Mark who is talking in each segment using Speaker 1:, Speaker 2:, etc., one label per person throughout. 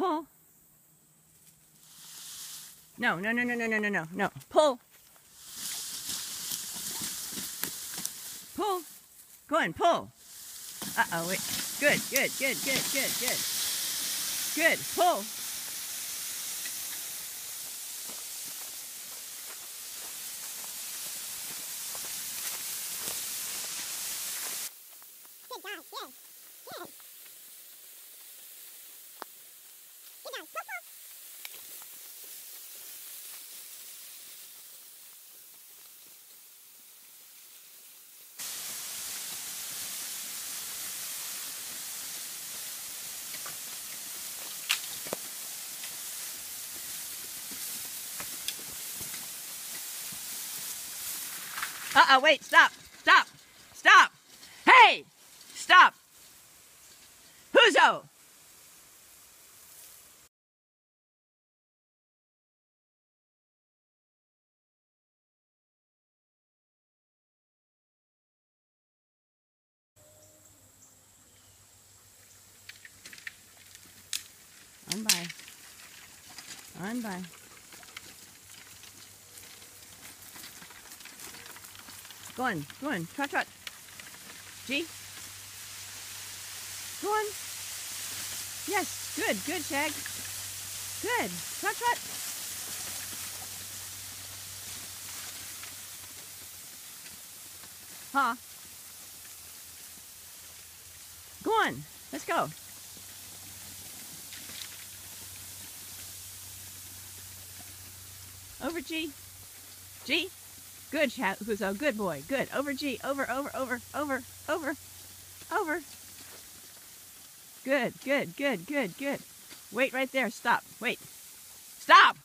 Speaker 1: Pull. No, no, no, no, no, no, no, no, no. Pull. Pull. Go on, pull. Uh-oh, wait. Good, good, good, good, good, good. Good, pull.
Speaker 2: Good dog, good, good. Good dog, pull, pull.
Speaker 1: Uh-oh, wait, stop, stop, stop. Hey, stop. Huzo. On by. On by. Go on, go on, trot, trot. G. Go on. Yes, good, good, Shag. Good, trot, trot. Huh. Go on, let's go. Over G. G. Good, Huzo. Good boy. Good. Over G. Over, over, over, over, over, over. Good, good, good, good, good. Wait right there. Stop. Wait. Stop!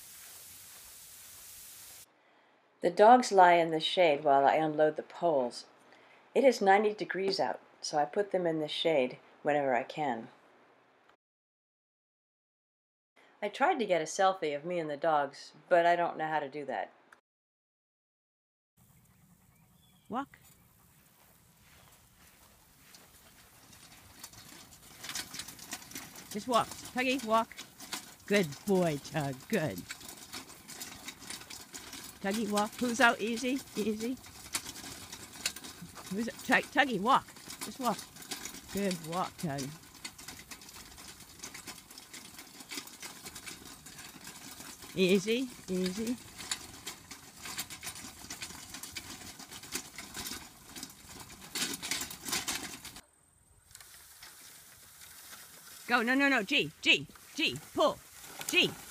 Speaker 3: The dogs lie in the shade while I unload the poles. It is 90 degrees out, so I put them in the shade whenever I can. I tried to get a selfie of me and the dogs, but I don't know how to do that.
Speaker 1: Walk. Just walk. Tuggy, walk. Good boy, Tug. Good. Tuggy, walk. Huzo, easy, easy. Tuggy, walk. Just walk. Good walk, Tug. Easy, easy. Go, no, no, no, G, G, G, pull, G.